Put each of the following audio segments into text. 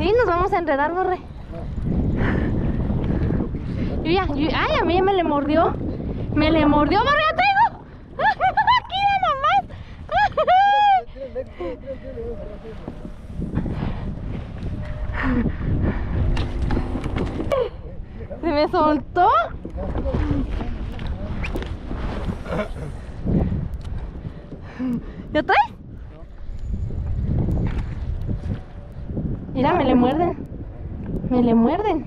Sí, nos vamos a enredar, Borre. Ay, a mí ya me le mordió. Me le mordió, Borre, ya traigo. Aquí nomás. Se me soltó. ¿Ya traes? Mira, me le muerden. Me le muerden.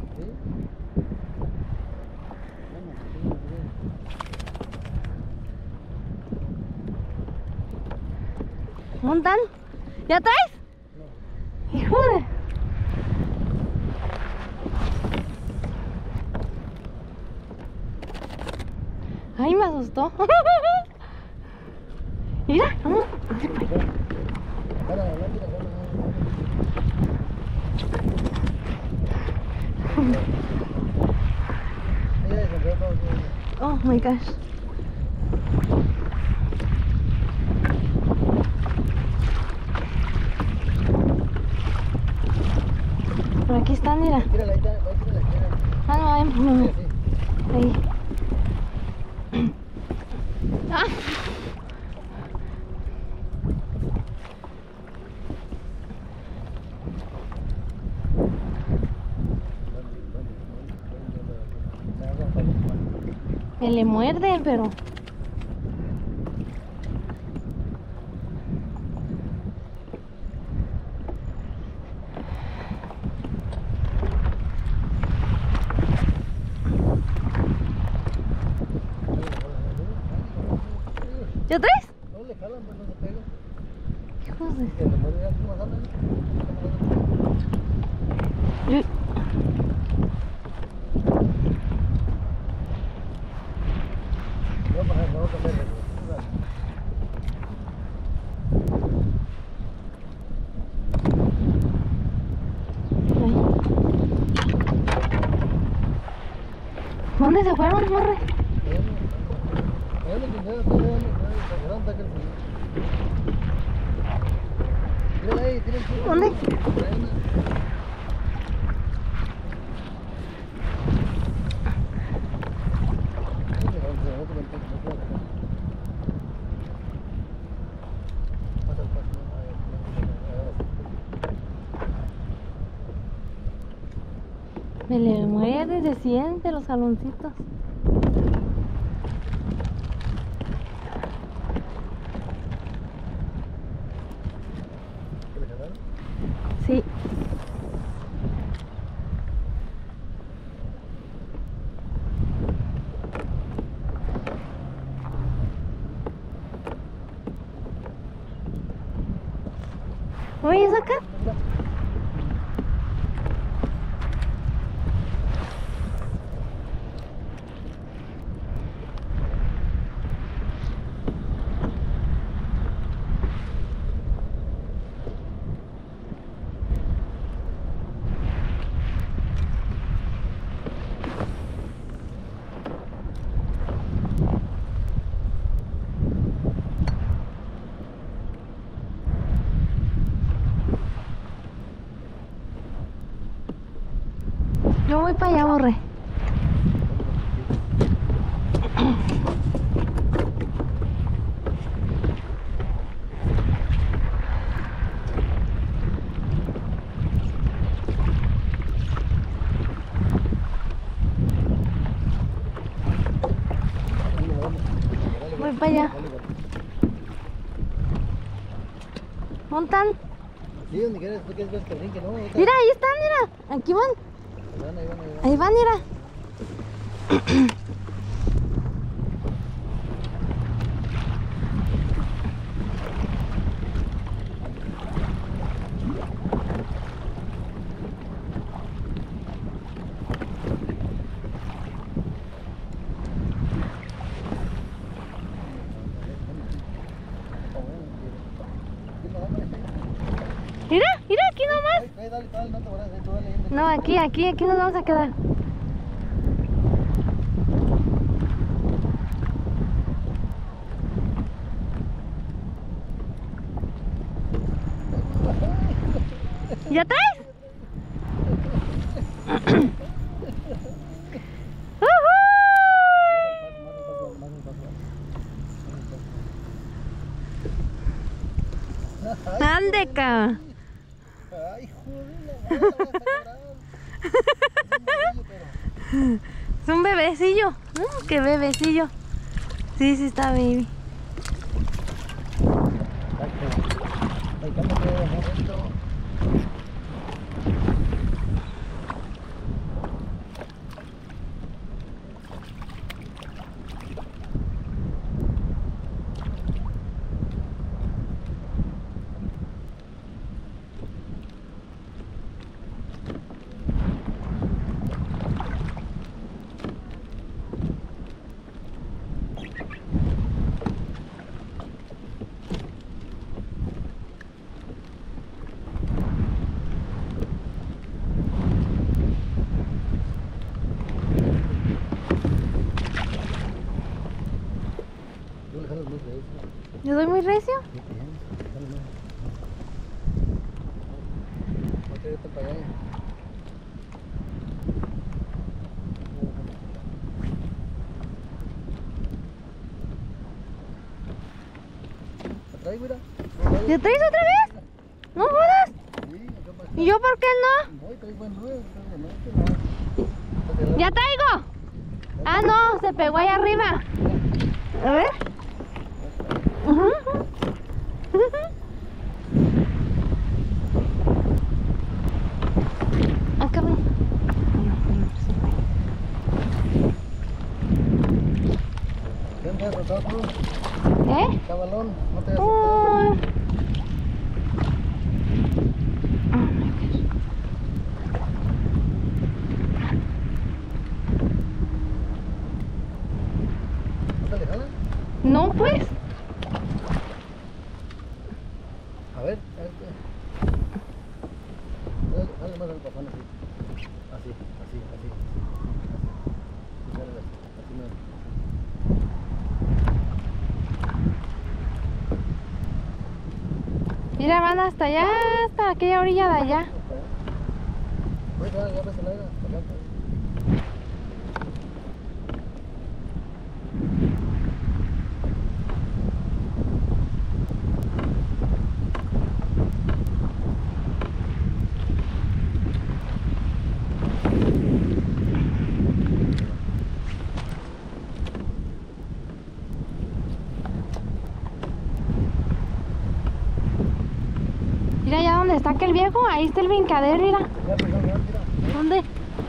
¿Montan? ¿Ya traes? No. Hijo de... Ay, me asustó. Mira, vamos. Oh my gosh. Por aquí están, mira. Ah, no, no. Ahí. Ah. Me le muerden, pero... ¿Ya traes? No le jalan, pues no se pega. Hijos de... Que le muerde ya, ¿cómo jalan? ¿Dónde se fueron, Borre? ¿Dónde? Me le muerde, se siente los jaloncitos. Sí. Oye, ¿es acá? Yo voy para allá, Borre. Voy para allá. ¿Montan? Sí, donde quieres, tú quieres ver que brinque, ¿no? Mira, ahí están, mira. Aquí van. Ahí van, mira. Mira, mira, aquí nomás. No, aquí nos vamos a quedar. ¿Ya traes? cabrón. Ay, joder, la vas a llorar. Es un bebecillo. Qué bebecillo. Sí, sí está baby. Ay, cálmate, momento. ¿Yo doy muy recio? ¿Te traes otra vez? ¿No jodas? ¿Y yo por qué no? ¡Ya traigo! Ah, no, se pegó ahí arriba. A ver. Ah, cabrón. ¿Eh? Cabalón, no te Uy. No, pues. A ver, dale más al bajón así. Así. Así me. Mira, van hasta allá, hasta aquella orilla de allá. Pues ya ves el aire, adelante. Mira allá donde está aquel viejo, ahí está el brincadero, mira. ¿Dónde?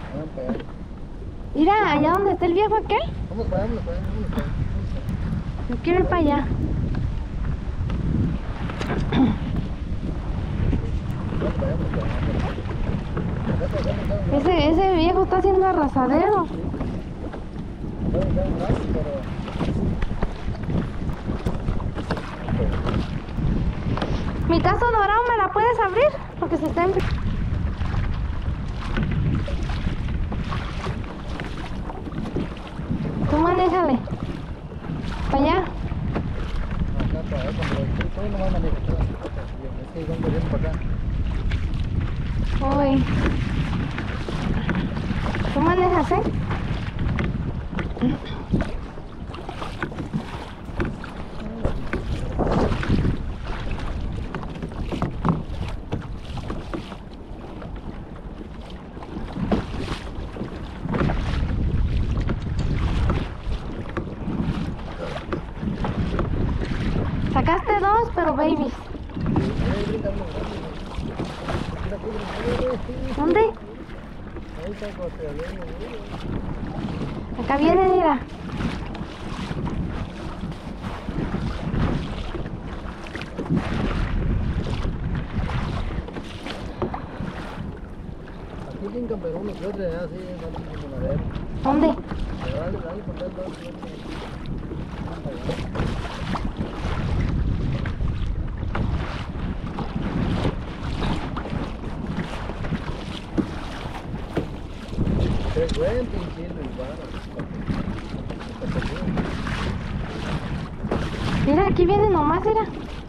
Mira, allá donde está el viejo aquel. Vamos para allá. Yo quiero ir para allá. Ese viejo está haciendo arrasadero. Mi tazo dorado, ¿me la puedes abrir? Porque se está Tú manéjale. Para allá. Uy. Tú manejas, ¿eh? Sacaste dos, pero babies. ¿Dónde? Acá viene, mira. Aquí brincan, pero uno que otro así, no ver. ¿Dónde? Dale, por tanto. Qué buen pinche lugar. Mira, aquí viene nomás, mira.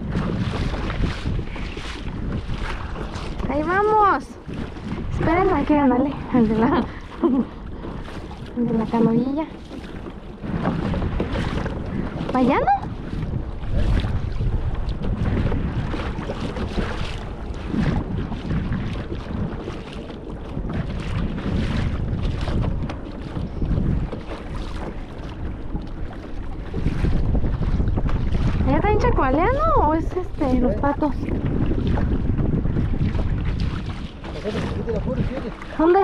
Ahí vamos. Esperen, aquí, ándale. El de la canoilla. ¿Para allá no? baleano o es los patos? ¿Dónde?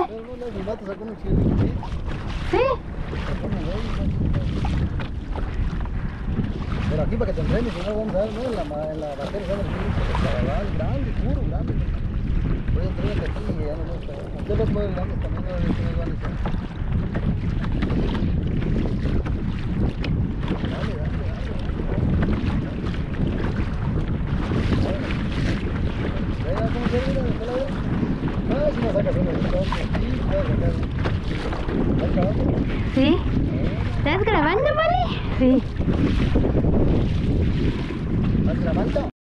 Sí. Pero aquí para que te entrenes, si no vamos a dar, ¿no? En la batería se llama el carabal, grande, puro, grande. Voy a entrenar aquí y ya no me gusta. Aquí los pueden grandes también, no deben tener grandes. Dale, dale, dale. Mira cómo se ve, mira, la ah, si no sacas uno, sí, puedes sacar. ¿Estás grabando? Sí. ¿Estás grabando, Mari? Sí. ¿Estás grabando?